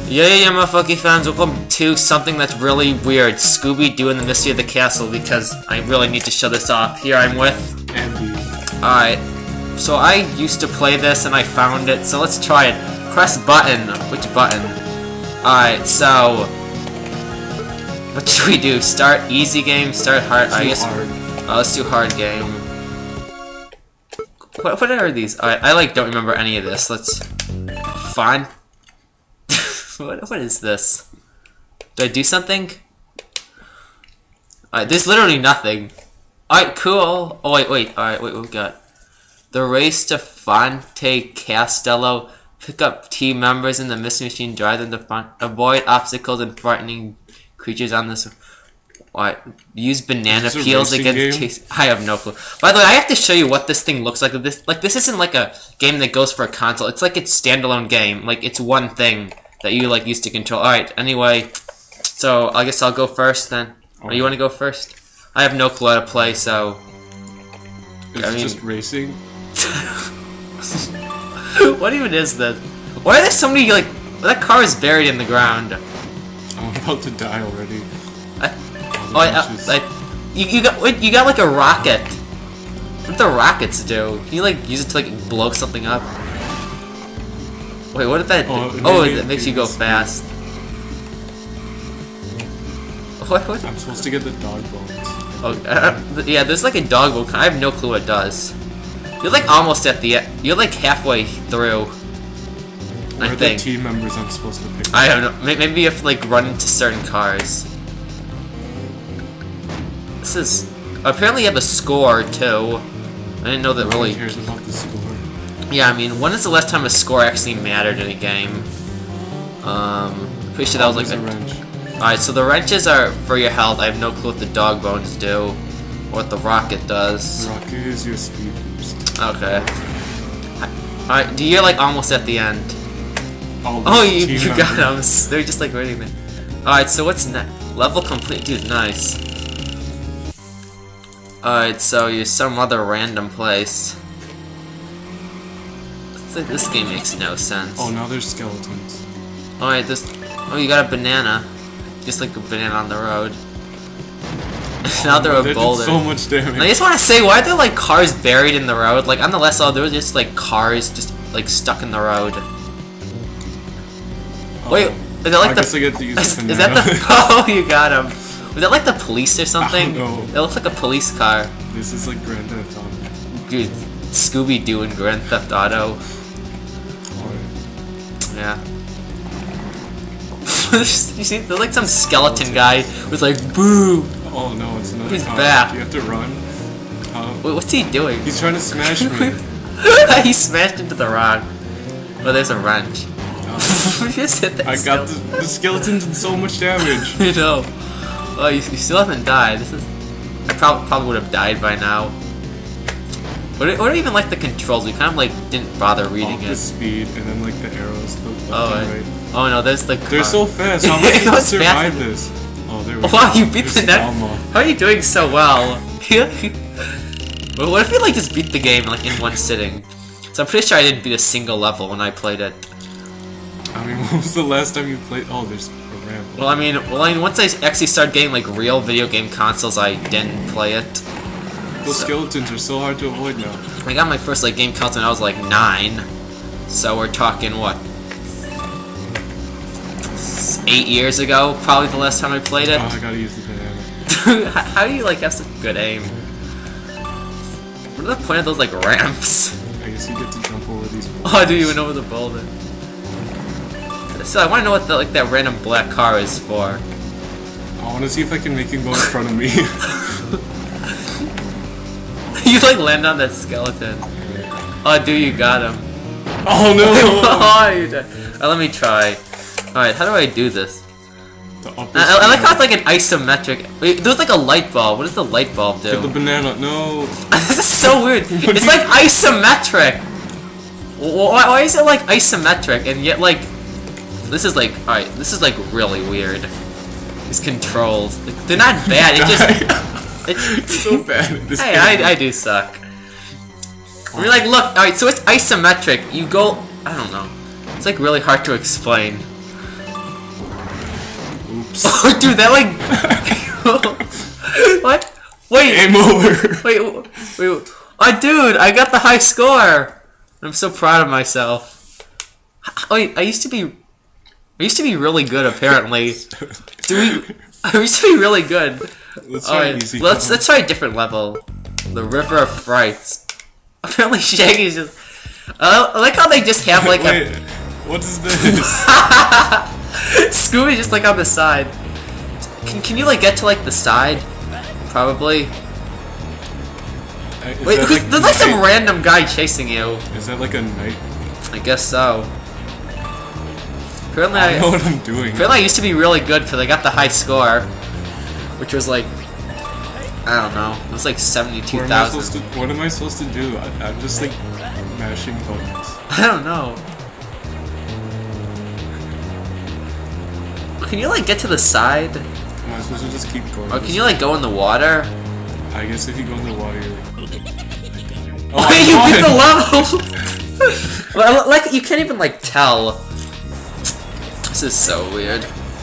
Yeah, motherfucking fans, welcome to something that's really weird. Scooby-Doo and the Mystery of the Castle, because I really need to show this off. Here I'm with Andy. Alright, so I used to play this and I found it, so let's try it. Press button. Which button? Alright, so what should we do? Start easy game, start hard, I guess. Let's do hard game. What are these? Alright, I don't remember any of this. Let's find. What is this? Do I do something? Alright, there's literally nothing. Alright, cool. Oh wait, alright, wait, we got the race to Fonte Castello. Pick up team members in the Mystery Machine, drive them to avoid obstacles and frightening creatures on this. What? Use banana peels against chase. I have no clue. By the way, I have to show you what this thing looks like. This isn't like a game that goes for a console. It's like its standalone game. Like it's one thing that you use to control. Alright, anyway. So I guess I'll go first then. Or you wanna go first? I have no clue how to play, so Is it just racing? What even is this? Why are there so many that car is buried in the ground? I'm about to die already. You got like a rocket. What do the rockets do? Can you use it to blow something up? Wait, what did that do? Oh, it makes you go fast. What? I'm supposed to get the dog bones. Oh, yeah, there's a dog bone. I have no clue what it does. You're almost at the end. You're halfway through. Where are the team members I'm supposed to pick up? I don't know. Maybe you have to run into certain cars. This is apparently you have a score too. I didn't know that really. Who cares about the score? Yeah, I mean, when is the last time a score actually mattered in a game? Pretty sure that was a wrench. Alright, so the wrenches are for your health. I have no clue what the dog bones do, or what the rocket does. The rocket is your speed boost. Okay. Alright, you're almost at the end. Oh, you got them. They're just waiting there. Alright, so what's next? Level complete, dude. Nice. Alright, so you're some other random place. This game makes no sense. Oh, now there's skeletons. Alright, oh, you got a banana. Just a banana on the road. Now they're a boulder. So much damage. I just want to say, why are there cars buried in the road? On the last level, there were just cars just stuck in the road. Wait, is that I guess I get to use the banana. Is that the? Oh, you got him. Was that the police or something? No. It looks like a police car. This is Grand Theft Auto. Dude, Scooby-Doo and Grand Theft Auto. Yeah. You see, there's some skeleton guy who's boo! Oh no, it's another He's car. back. You have to run. Wait, what's he doing? He's trying to smash me. He smashed into the rock. Oh, there's a wrench. Just hit that I got the skeleton did so much damage. You know. Oh, you still haven't died. I probably would have died by now. What are even the controls? We kind of didn't bother reading it. The speed and then the arrows. Right. Oh no, there's the car. They're so fast. How am I going to survive this? Oh, there we go. Wow, you beat the net. How are you doing so well? Well, what if you just beat the game in one sitting? So I'm pretty sure I didn't beat a single level when I played it. I mean, when was the last time you played? Oh, there's a ramp. Well, I mean, once I actually started getting real video game consoles, I didn't play it. Those skeletons are so hard to avoid now. I got my first game console when I was 9, so we're talking what? 8 years ago, probably the last time I played it. Oh, I gotta use the banana. How do you have such good aim? What are the point of those ramps? I guess you get to jump over these boulders. Oh, I do even over the boulder. So I want to know what that random black car is for. I want to see if I can make him go in front of me. You land on that skeleton. Oh, dude, you got him. Oh no! Oh, you died. Let me try. Alright, how do I do this? I like how it's an isometric. Wait, there's a light bulb. What does the light bulb do? Get the banana. No. This is so weird. It's isometric. Why is it isometric and yet this is alright. This is really weird. These controls, they're not bad. It just it's so bad. Hey, I do suck. I mean, look. Alright, so it's isometric. You go. I don't know. It's really hard to explain. Oh, dude, that like. What? Wait. Game over. Wait. Oh, dude, I got the high score. I'm so proud of myself. Wait, I used to be really good. Apparently, I used to be really good. Let's try Alright, easy. let's try a different level. The River of Frights. Apparently, Shaggy's just. I like how they just have like Wait, what is this? Scooby just like on the side. Can you like get to like the side? Probably. Wait, there's like some random guy chasing you. Is that like a knight? I guess so. Apparently, I know what I'm doing. Apparently, I used to be really good because I got the high score, which was like, I don't know, it was like 72,000. What am I supposed to do? I'm just like mashing buttons. I don't know. Can you like get to the side? Am I supposed to just keep going? Or can you like go in the water? I guess if you go in the water, you're like. Oh, you beat the level! Well, like, you can't even like tell. This is so weird.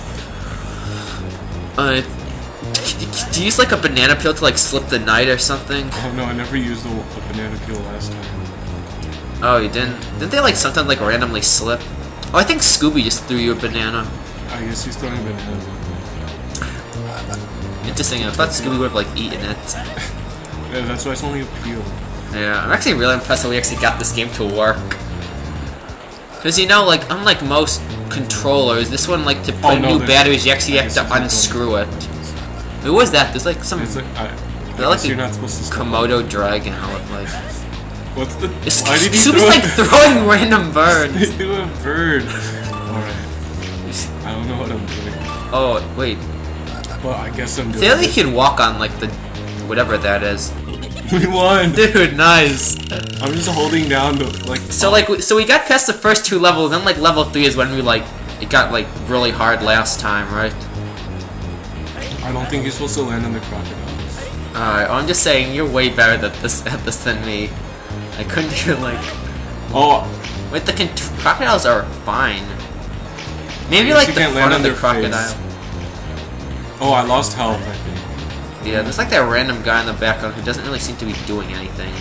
Do you use like a banana peel to like slip the knight or something? Oh no, I never used a banana peel last time. Oh, you didn't? Didn't they like sometimes like randomly slip? Oh, I think Scooby just threw you a banana. I guess he's throwing bananas at Interesting, I thought Scooby would have like eaten it. me. Yeah, that's why it's only a peel. Yeah, I'm actually really impressed that we actually got this game to work. Because you know, like, unlike most controllers, this one, like, to put new batteries, you actually have to unscrew it. Wait, what is that? There's like some... It's like, like you're not supposed to Komodo dragon, I look like. What's the... Why did he like throwing random birds. They threw a bird. Alright. I don't know what I'm doing. Oh, wait. Well, I guess I'm doing They only can walk on, like, the... whatever that is. We won! Dude, nice. I'm just holding down the, like... So, like, so we got past the first two levels, then, like, level 3 is when we, like, it got, like, really hard last time, right? I don't think you're supposed to land on the crocodiles. Alright, I'm just saying, you're way better at this than me. I couldn't even, like... Oh! Wait, the crocodiles are fine. Maybe, like, the front of the crocodile. Oh, I lost health, I think. Yeah, there's, like, that random guy in the background who doesn't really seem to be doing anything.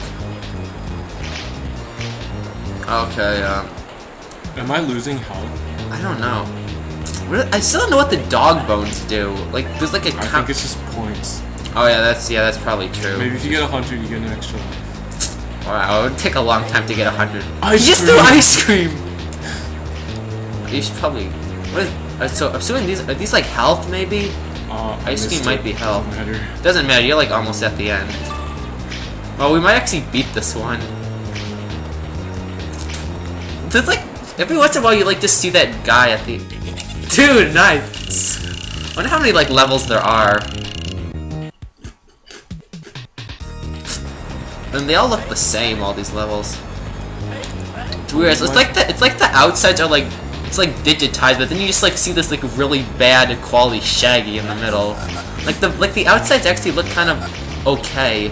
Okay, Am I losing health? I don't know. I still don't know what the dog bones do. Like, there's like a I think it's just points. Oh yeah, that's probably true. Maybe if you get 100, you get an extra life. Wow, it would take a long time to get 100. You cream. just threw ice cream! You should probably... What is, so, I'm assuming are these like health, maybe? Ice cream might be health. Doesn't matter, you're like almost at the end. Well, we might actually beat this one. There's like, every once in a while you like just see that guy at the... Dude, nice! I wonder how many like levels there are. And they all look the same, all these levels. It's weird, it's like the outsides are like, it's like digitized, but then you just like see this like really bad quality Shaggy in the middle. Like the outsides actually look kind of okay.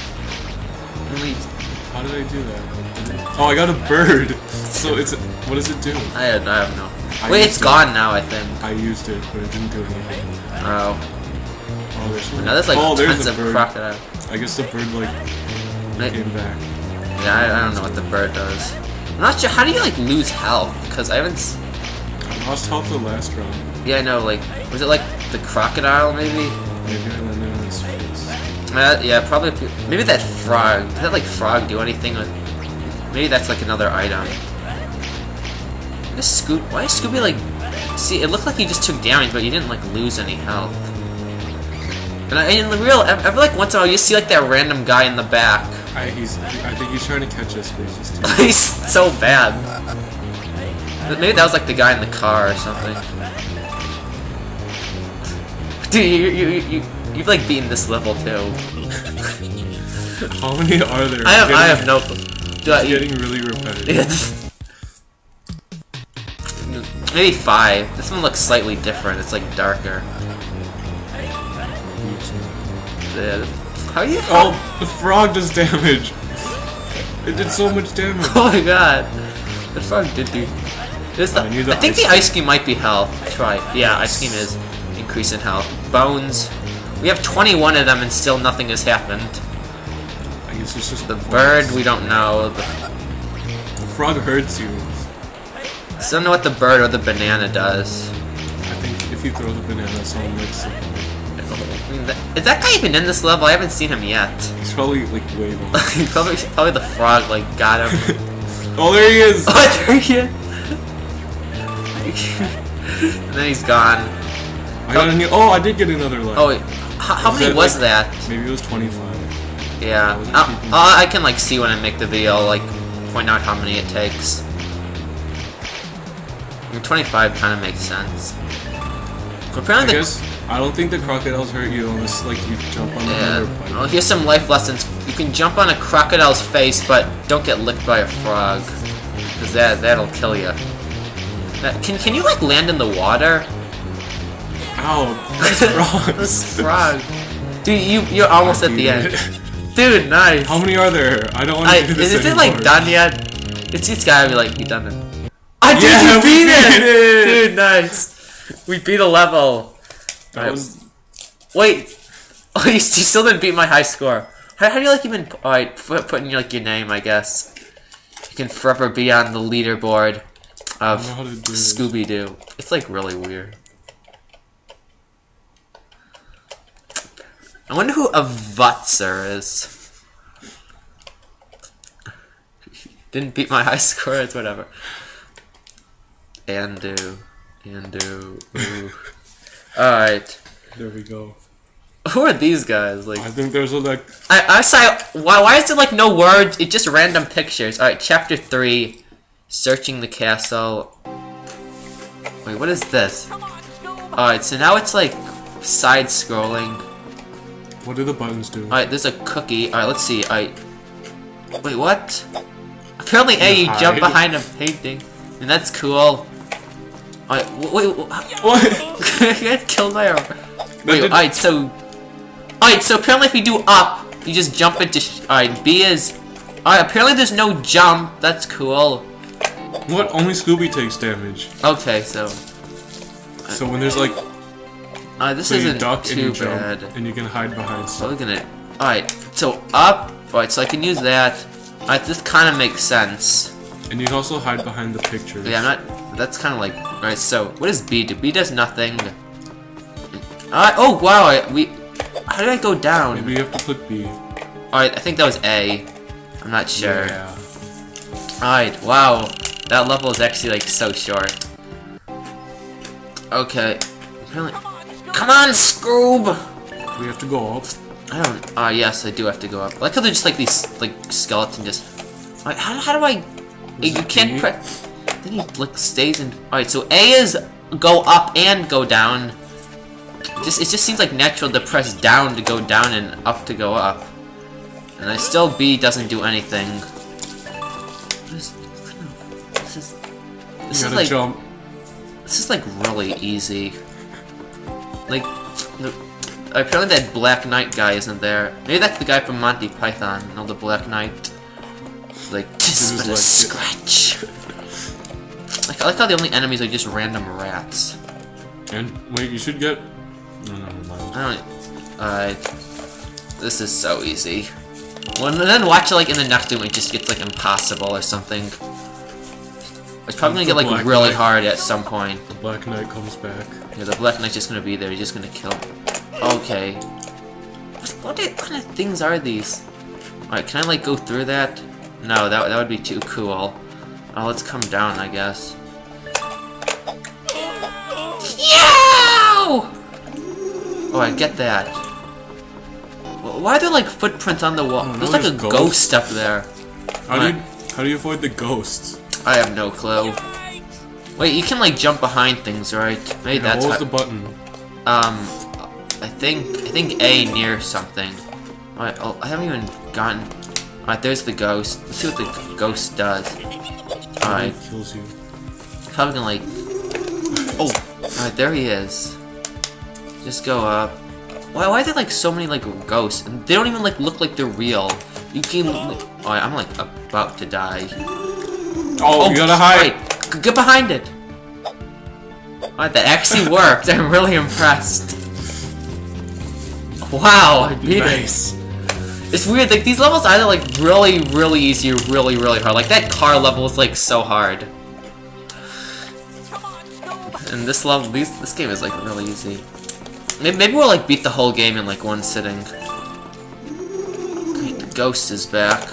How did I do that? Oh, I got a bird. So it's what does it do? I have no. Wait, it's gone now, I think. I used it, but it didn't do anything. Oh. Oh, there's one. Now there's like tons of crocodile. I guess the bird like came back. Yeah, I don't know what the bird does. I'm not sure. How do you like lose health? Because I haven't. I lost health the last round. Yeah, I know. Like, was it like the crocodile? Maybe. Maybe I landed on his face. Yeah, probably. Maybe that frog. Did that like frog do anything? Maybe that's like another item. Why is Scooby like... See, it looked like he just took damage, but he didn't like lose any health. And in the real, every like once in a while you see like that random guy in the back. I think he's trying to catch us, but he's just too He's so bad. But maybe that was like the guy in the car or something. Dude, you've like beaten this level too. How many are there? I have no clue. It's getting really repetitive. Maybe 5. This one looks slightly different. It's like darker. Yeah. How do you? Oh, the frog does damage. It did so much damage. Oh my god, the frog did do. I think the ice cream might be health. Try it. Yeah, ice cream is increase in health. Bones. We have 21 of them and still nothing has happened. I guess it's just The bird, we don't know. The frog hurts you. I don't know what the bird or the banana does. I think if you throw the banana, someone makes something. I mean, is that guy even in this level? I haven't seen him yet. He's probably like way below. probably the frog like got him. Oh, there he is! Oh, there he is! And then he's gone. I got a new. Oh, I did get another life. Oh, wait. How many was that? Maybe it was 25. Yeah. I can like see when I make the video, like point out how many it takes. I mean, 25 kind of makes sense. Apparently, I don't think the crocodiles hurt you unless like you jump on them or bite. Well, here's some life lessons. You can jump on a crocodile's face, but don't get licked by a frog, because that'll kill you. Can you like land in the water? Ow, that's frogs. This frog. Dude, you're almost at the end. Dude, nice. How many are there? I don't want to do this Is it like done yet? It's gotta be like done. Yeah, you beat it! Dude, nice. We beat a level. Wait. Oh, you still didn't beat my high score. How do you like even put in like your name? I guess you can forever be on the leaderboard of Scooby-Doo. It's like really weird. I wonder who a Vutzer is. Didn't beat my high score, it's whatever. And do. Alright. There we go. Who are these guys? Like, I think there's a like. I saw. Why is there like no words? It's just random pictures. Alright, chapter 3. Searching the castle. Wait, what is this? Alright, so now it's like side scrolling. What do the buttons do? Alright, there's a cookie. Alright, let's see. Alright. Wait, what? Apparently, you jump behind a painting. And that's cool. Alright, wait, what? I got killed by a... Wait, alright, so... Alright, so apparently if you do up, you just jump into... Alright, B is... Alright, apparently there's no jump. That's cool. What? Only Scooby takes damage. Okay, so... So when there's like... this so isn't you duck too and you bad. jump, and you can hide behind stuff. We're gonna... Alright, so up. Alright, so I can use that. Alright, this kind of makes sense. And you can also hide behind the pictures. Yeah, I'm not... That's kind of like... Alright, so... What does B do? B does nothing. Oh, wow, how did I go down? Maybe you have to put B. Alright, I think that was A. I'm not sure. Yeah. Alright, wow. That level is actually, like, so short. Okay. Apparently... Come on, Scoob! We have to go up. I don't... yes, I do have to go up. I like how they're just, like, these, like, skeleton just... Alright, how do I... You can't press... Then he, like, stays in... Alright, so A is go up and go down. It just seems like natural to press down to go down and up to go up. And I still B doesn't do anything. This is like jump. This is like really easy. Like apparently that Black Knight guy isn't there. Maybe that's the guy from Monty Python. No, the Black Knight. Like just but a scratch. Like I like how the only enemies are just random rats. And wait, you should get. No, never mind. I don't. This is so easy. Well, and then watch it like in the next room, it just gets like impossible or something. It's probably gonna get like really hard at some point. The Black Knight comes back. Yeah, the Black Knight's just gonna be there. He's just gonna kill. Okay. What kind of things are these? Alright, can I like go through that? No, that would be too cool. Oh, let's come down, I guess. Yow! Oh, I get that. Why are there like footprints on the wall? Oh, no, there's like a ghost up there. How do you avoid the ghosts? I have no clue. Wait, you can like jump behind things, right? Maybe that's what was the button? I think A near something. Alright, I haven't even gotten. Alright, there's the ghost. Let's see what the ghost does. Alright. Kills you. Probably gonna like. Oh, alright, there he is. Just go up. Why are there like so many like ghosts? And they don't even like look like they're real. You can. Alright, I'm like about to die. Oh, you gotta hide. Right, get behind it. Alright, that actually worked. I'm really impressed. Wow, I beat it. It's weird, like these levels are either like really easy or really hard. Like that car level is like so hard. And this level, this game is like really easy. Maybe we'll like beat the whole game in like one sitting. Okay, the ghost is back.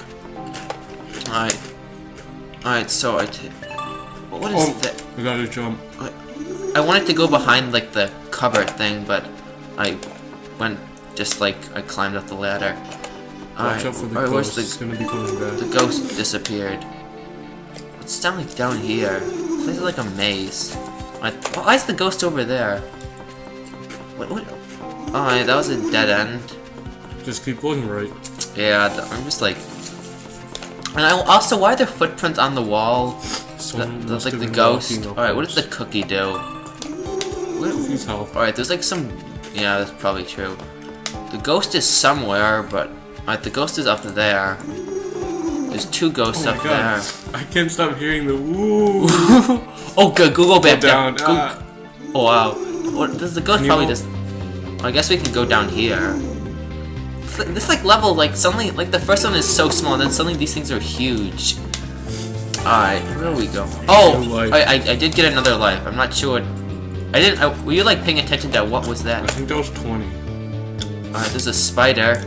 Alright, so what is that? We gotta jump. I wanted to go behind like the cupboard thing, but I went just like I climbed up the ladder. Watch out for the ghost. It's gonna be coming back. The ghost disappeared. It's down like down here. It's like a maze. Why is the ghost over there? What? Alright, that was a dead end. Just keep going right. Yeah, I'm just like. And also, why are there footprints on the wall? That's like the ghost. Alright, what does the cookie do? Cookie's health. Alright, there's like some. Yeah, that's probably true. The ghost is somewhere, but. Alright, the ghost is up there. There's two ghosts up there. I can't stop hearing the woo. Oh, good. Go back down. Oh, wow. What does the ghost probably just. I guess we can go down here. This like level, like suddenly, like the first one is so small, and then suddenly these things are huge. Alright, where do we go? Oh, I did get another life. I'm not sure. I didn't. Were you like paying attention to what was that? I think that was 20. Alright, there's a spider.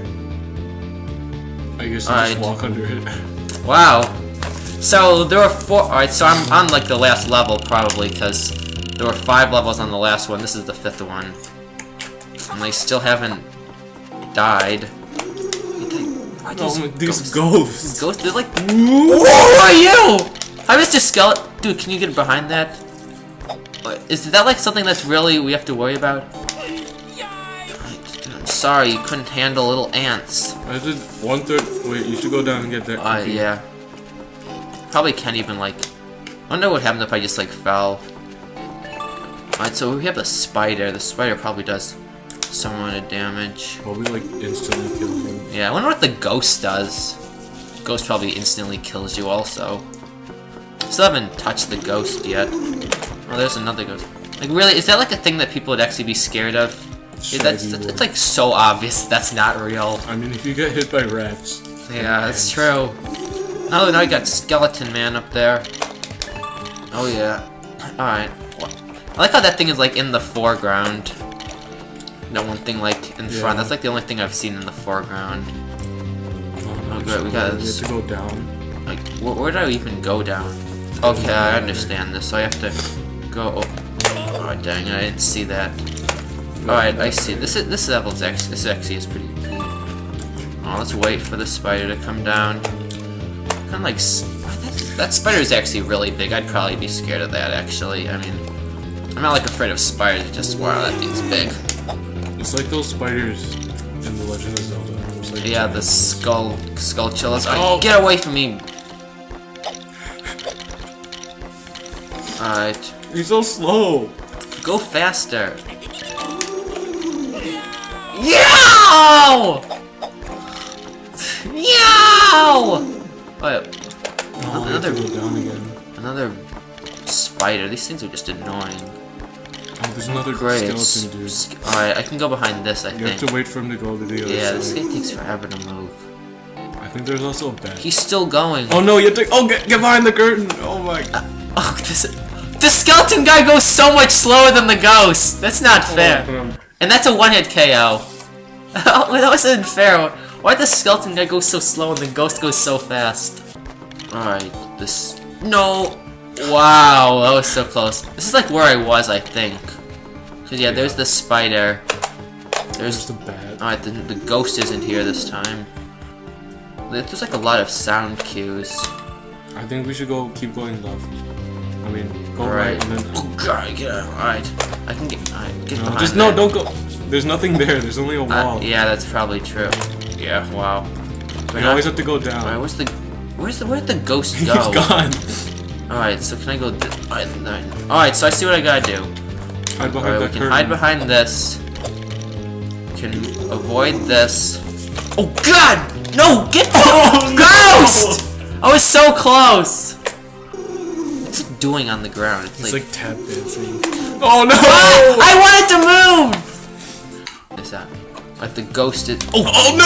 I guess you just walk under it. Wow. So there were 4. Alright, so I'm on like the last level probably because there were 5 levels on the last one. This is the 5th one, and they still haven't died. These ghosts. Ghosts, they're like. Who are you? I'm just a skeleton. Dude, can you get behind that? Is that like something that's really we have to worry about? I'm sorry, you couldn't handle little ants. I did 1/3. Wait, you should go down and get that cookie. Yeah. Probably can't even like. I wonder what happened if I just like fell. Alright, so we have the spider. The spider probably does some amount of damage. Probably like instantly kills you. Yeah, I wonder what the ghost does. Ghost probably instantly kills you also. Still haven't touched the ghost yet. Oh, there's another ghost. Like really, is that like a thing that people would actually be scared of? Yeah, it's like so obvious that's not real. I mean, if you get hit by rats. Yeah, that's true. Oh, now I got Skeleton Man up there. Oh yeah. Alright. I like how that thing is like in the foreground. That one thing like in front. That's like the only thing I've seen in the foreground. Oh good, we got this. We have to go down. Like, where do I even go down? Okay, I understand this. So I have to go. Oh dang it! I didn't see that. All right, I see. This level's actually is pretty easy. Oh, let's wait for the spider to come down. Kind of like that spider is actually really big. I'd probably be scared of that. Actually, I mean, I'm not like afraid of spiders. Just wow, that thing's big. It's like those spiders in The Legend of Zelda. Like yeah, the skull chillers. Oh, get away from me! Alright. He's so slow. Go faster. Yow! Yow! Wait. Another spider. These things are just annoying. Oh, there's another skeleton dude. Alright, I can go behind this, I think. You have to wait for him to go to the other side. Yeah, this guy takes forever to move. I think there's also a bat. He's still going. Oh no, you have to- Oh, get behind the curtain! Oh my god. Oh, the skeleton guy goes so much slower than the ghost! That's not fair. And that's a one-hit KO. That was unfair. Why'd the skeleton guy go so slow and the ghost goes so fast? Alright, this... No! Wow, that was so close. This is like where I was, I think. Cause yeah, there's the spider. There's the bat. Alright, the ghost isn't here this time. There's like a lot of sound cues. I think we should keep going left. I mean, go right and then... Oh god, get out. Alright. I can get behind no, don't go. There's nothing there, there's only a wall. Yeah, that's probably true. Yeah, wow. We always have to go down. Alright, where'd the ghost go? He's gone. Alright, so can I go Alright, so I see what I gotta do. Hide behind that curtain. Hide behind this. We can avoid this. Oh god! No! Get the ghost! I was so close! What's it doing on the ground? It's like tap dancing. Oh no! I wanted to move! What is that? Like the ghost is... Oh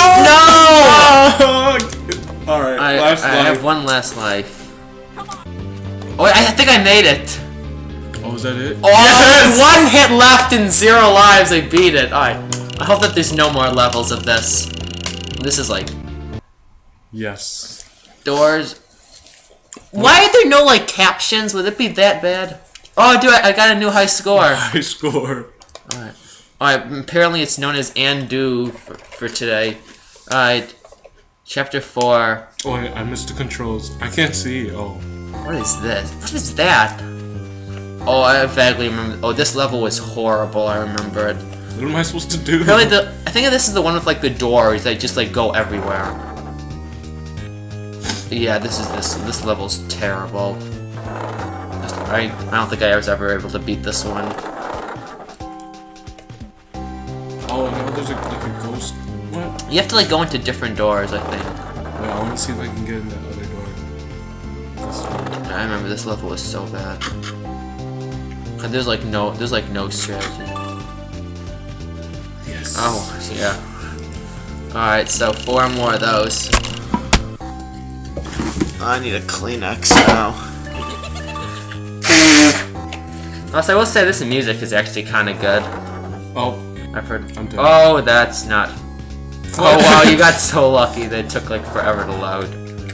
no! Alright, last life. I have one last life. Oh, I think I made it! Oh, is that it? Oh, yes! 1 hit left and 0 lives, I beat it. Alright, I hope that there's no more levels of this. This is like... Yes. Doors. Why are there no, like, captions? Would it be that bad? Oh, dude, I got a new high score. High score. Alright. Alright, apparently it's known as undo for today. Alright. Chapter 4. Oh, I missed the controls. I can't see. Oh. What is this? What is that? Oh, I vaguely remember. Oh, this level was horrible. I remember it. What am I supposed to do? Really, I think this is the one with like the doors that just like go everywhere. Yeah, this level's terrible. I don't think I was ever able to beat this one. Oh, now there's like a ghost. What? You have to like go into different doors, I think. Wait, I want to see if I can get in that other door. I remember this level was so bad. And there's like no strategy. Yes. Oh, yeah. Alright, so 4 more of those. I need a Kleenex now. Also, I will say this music is actually kind of good. Oh. I've heard. I'm dead. Oh, that's not. Oh wow, you got so lucky that it took like forever to load.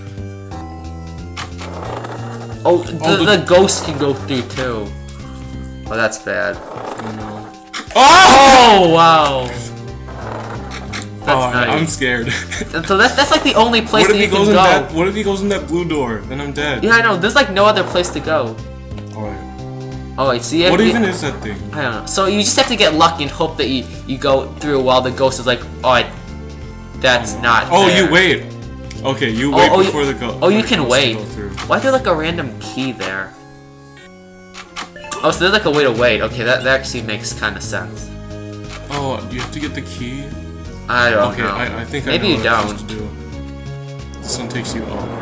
Oh, the ghost can go through too. Oh, that's bad. No. Oh wow. That's nice. I'm scared. So that's like the only place that you can go. What if he goes in that blue door? Then I'm dead. Yeah, I know. There's like no other place to go. Alright. Oh wait, see. What even is that thing? I don't know. So you just have to get lucky and hope that you go through while the ghost is like, oh, that's not. Oh, there. you wait. Okay, you wait before the ghost. Oh, you can wait. Why is there like a random key there? Oh, so there's like a way to wait. Okay, that actually makes kind of sense. Oh, you have to get the key? I don't know. Okay, I think maybe I know you what I'm don't. supposed to do. This one takes you up.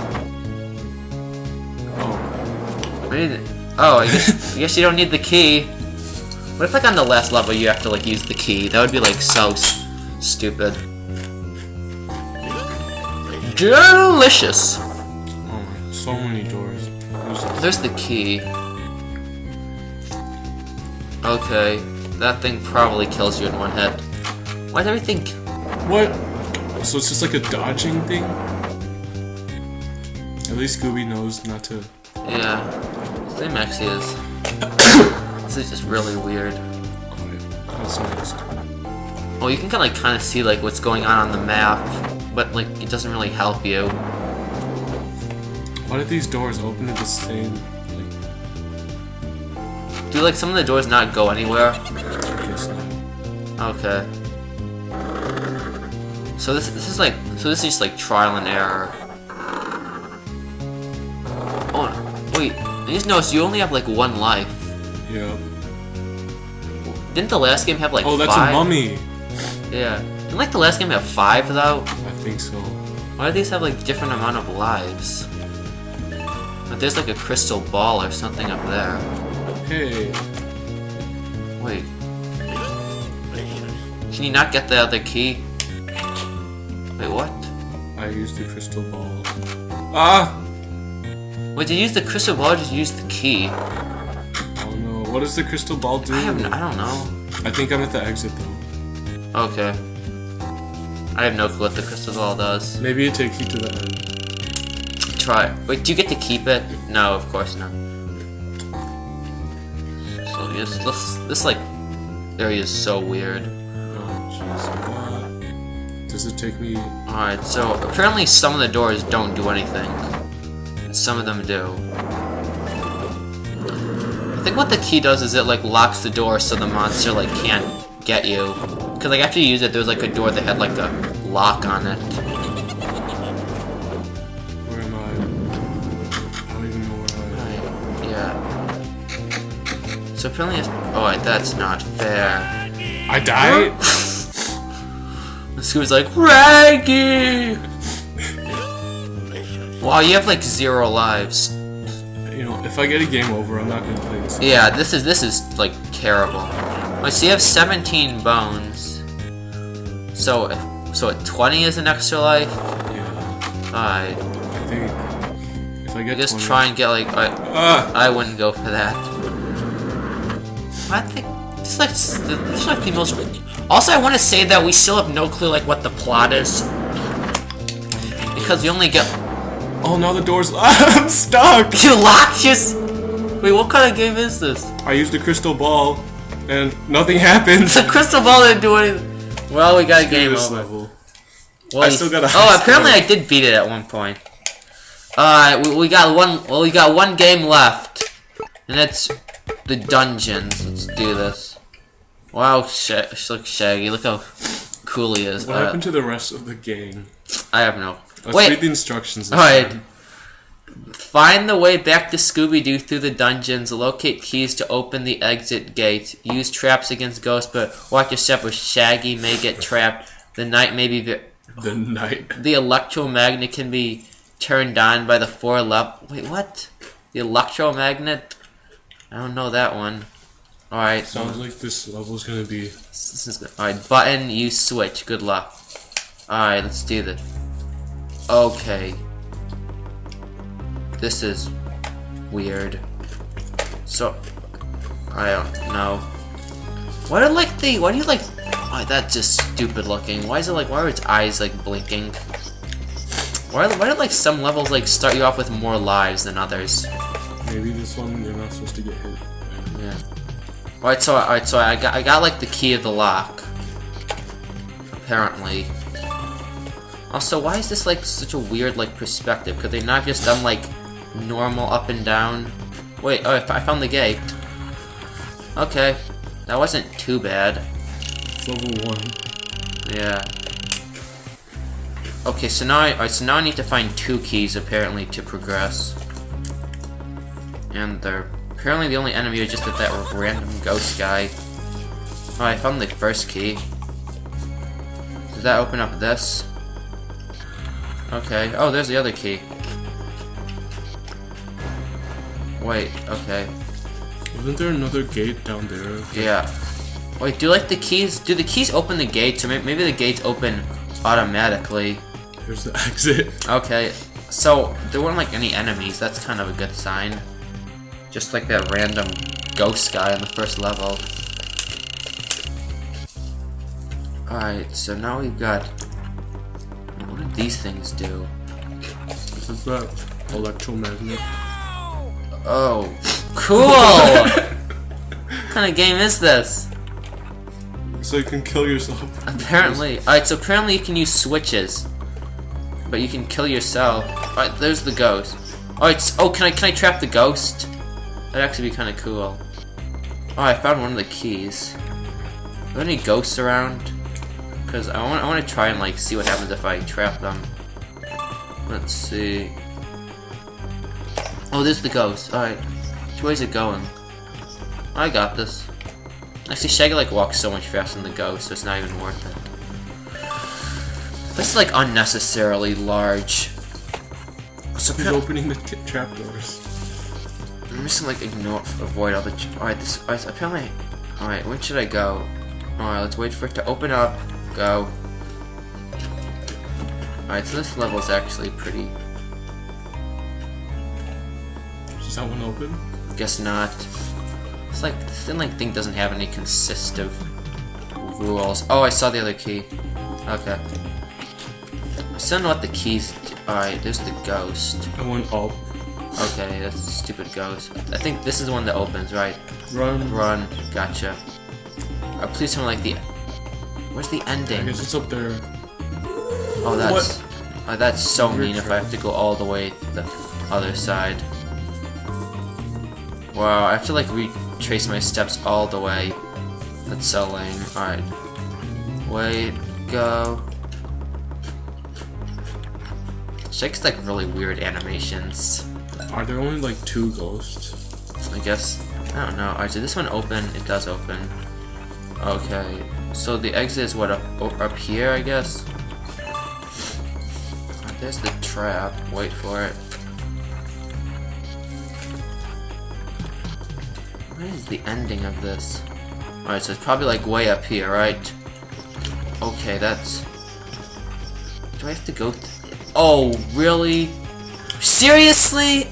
Oh. Maybe. Oh, I guess you don't need the key. What if like on the last level you have to like use the key? That would be like so stupid. Delicious. Oh, so many doors. There's the key. Okay, that thing probably kills you in 1 hit. Why'd everything? What? So it's just like a dodging thing? At least Scooby knows not to. Yeah, same actually is. This is just really weird. Alright, what's next? Oh, you can kind of see like what's going on the map, but like it doesn't really help you. Why did these doors open at the same? Do like some of the doors not go anywhere? I guess not. Okay. So this is just like trial and error. Oh wait, I just noticed you only have like 1 life. Yeah. Didn't the last game have like 5? Oh, that's a mummy. Yeah. Didn't like the last game have 5 though? I think so. Why do these have like different amount of lives? But there's like a crystal ball or something up there. Hey. Wait. Can you not get the other key? Wait, what? I used the crystal ball. Ah! Wait, did you use the crystal ball or did you use the key? Oh no, what does the crystal ball do? I don't know. I think I'm at the exit though. Okay. I have no clue what the crystal ball does. Maybe it takes you to the end. Try it. Wait, do you get to keep it? No, of course not. So this like area is so weird. Oh jeez, what? Does it take me? Alright, so apparently some of the doors don't do anything. And some of them do. I think what the key does is it like locks the door so the monster like can't get you. Cause like after you use it, there's like a door that had like a lock on it. Where am I? I don't even know where I am. Yeah. So apparently it's... Oh wait, that's not fair. I died? The Scooby's like, Raggy! Wow, you have like 0 lives. You know, If I get a game over, I'm not gonna play this. Yeah, this is like terrible. Wait, so you have 17 bones. So at 20 is an extra life. Yeah. Alright. I think if I get Just 20... try and get like I wouldn't go for that. I think this is like the most. Also, I want to say that we still have no clue like what the plot is because we only get. Oh no, the door's I'm stuck! You locked just. Wait, what kind of game is this? I used the crystal ball and nothing happens. The crystal ball didn't do anything. Well, we got a game over. Level. Well, I still got a oh, apparently I did beat it at one point. Alright, we got one. Well, we got one game left, and it's the dungeons. Let's do this. Wow, look Shaggy. Look how cool he is. What happened to the rest of the game? I have no. Let's read the instructions. Alright. Find the way back to Scooby-Doo through the dungeons. Locate keys to open the exit gate. Use traps against ghosts, but watch your step or Shaggy may get trapped. The night may be... The night. The electromagnet can be turned on by the 4 level... Wait, what? The electromagnet? I don't know that one. Alright. Sounds like this level's gonna be... This is good. Alright, button, use switch. Good luck. Alright, let's do this. Okay. This is weird. So, I don't know. Why do you like, oh, that's just stupid looking. Why is it like, why are its eyes like blinking? Why did like some levels like start you off with more lives than others? Maybe this one you're not supposed to get hit. Yeah. Alright, so I got like the key of the lock. Apparently. Also, why is this like such a weird like perspective? Could they not have just done like normal up and down? Wait, oh, I found the gate. Okay, that wasn't too bad. It's level 1. Yeah. Okay, so now I need to find 2 keys apparently to progress. And they're apparently the only enemy is just that random ghost guy. Oh, I found the first key. Does that open up this? Okay. Oh, there's the other key. Wait, okay. Isn't there another gate down there? Yeah. Wait, do the keys open the gates, or maybe the gates open automatically? Here's the exit. Okay, so there weren't like any enemies, that's kind of a good sign. Just like that random ghost guy on the first level. Alright, so now we've got... What do these things do? This is that electromagnet. Oh, cool! What kind of game is this? So you can kill yourself. Apparently. Alright, so apparently you can use switches. But you can kill yourself. Alright, there's the ghost. Alright, oh, can I trap the ghost? That'd actually be kind of cool. Oh, I found one of the keys. Are there any ghosts around? Because I want to try and like see what happens if I trap them. Let's see. Oh, there's the ghost. Alright. Which way is it going? I got this. Actually, Shaggy like walks so much faster than the ghost, so it's not even worth it. This is like unnecessarily large. So he's opening the trapdoors. I'm just gonna like avoid all the. Alright, apparently. Alright, where should I go? Alright, let's wait for it to open up. Go. Alright, so this level is actually pretty. Is that one open? Guess not. It's like this thing doesn't have any consistent rules. Oh, I saw the other key. Okay. I still don't know what the keys. Alright, there's the ghost. I went up. Okay, that's a stupid ghost. I think this is the one that opens, right? Run. Run. Gotcha. Please tell me like the. Where's the ending? I guess it's up there. Oh, that's so mean if I have to go all the way to the other side. Wow, I have to like retrace my steps all the way. That's so lame. Alright. Wait, go. Shake's like really weird animations. Are there only like 2 ghosts? I guess. I don't know. Alright, so this one open? It does open. Okay. So the exit is what, up here, I guess? There's the trap. Wait for it. What is the ending of this? Alright, so it's probably like way up here, right? Okay, that's... Do I have to go oh, really? Seriously?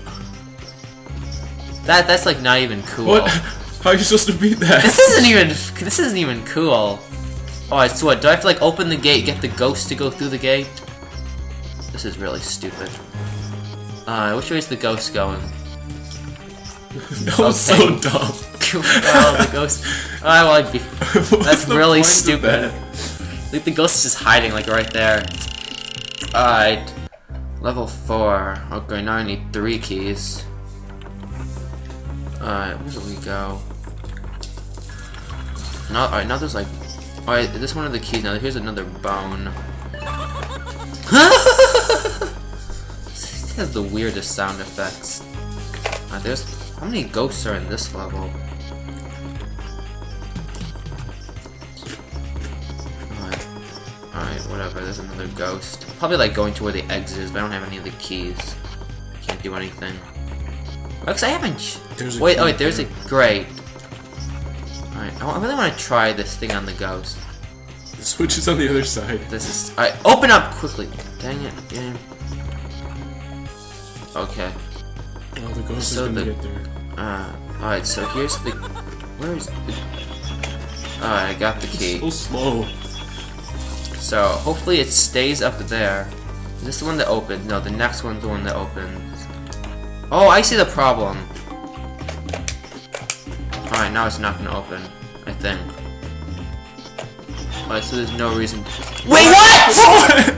That's like not even cool. What? How are you supposed to beat that? This isn't even cool. Alright, so what? Do I have to like open the gate, get the ghost to go through the gate? This is really stupid. Which way is the ghost going? That was so dumb. Well, the ghost. That's really stupid. Like the ghost is just hiding like right there. Alright. Level 4. Okay, now I need 3 keys. Alright, where do we go? No, alright, now there's like... Alright, this is one of the keys now. Here's another bone. This has the weirdest sound effects. There's... How many ghosts are in this level? Alright, whatever, there's another ghost. Probably like going to where the exit is, but I don't have any of the keys. Can't do anything. Because I haven't... Wait, oh wait, there's a... Great. Alright, I really want to try this thing on the ghost. The switch is on the other side. This is... Alright, open up quickly! Dang it, game. Okay. Oh, the ghost is gonna get there. Alright, so here's the... Where is the... Alright, I got the key. It's so slow. So, hopefully it stays up there. Is this the one that opens? No, the next one's the one that opens. Oh, I see the problem. Alright, now it's not gonna open. I think. Alright, so there's no reason... Wait, what?!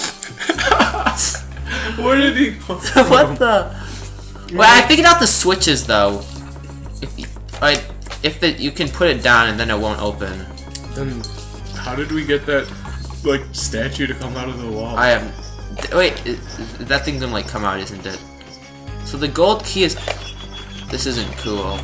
Where did he come from? What the... Well, I figured out the switches, though. You can put it down and then it won't open. Then, how did we get that, like, statue to come out of the wall? I have... Wait, that thing's gonna, like, come out, isn't it? So the gold key is... This isn't cool.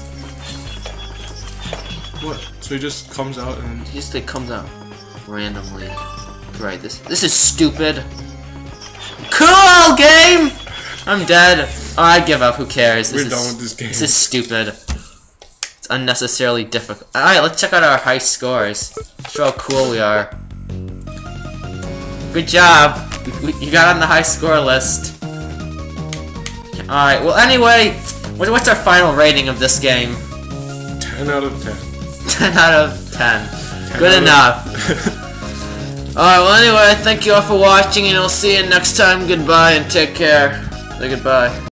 What? So he just comes out and... He just, like, comes out randomly. Right, this is stupid. Cool, game! I'm dead. Oh, I give up, who cares? We're done with this game. This is stupid. It's unnecessarily difficult. Alright, let's check out our high scores. Show how cool we are. Good job! You got on the high score list. Alright, well anyway, what's our final rating of this game? 10 out of 10. 10 out of 10. Good enough. Alright, well anyway, thank you all for watching and I'll see you next time. Goodbye and take care. Say goodbye.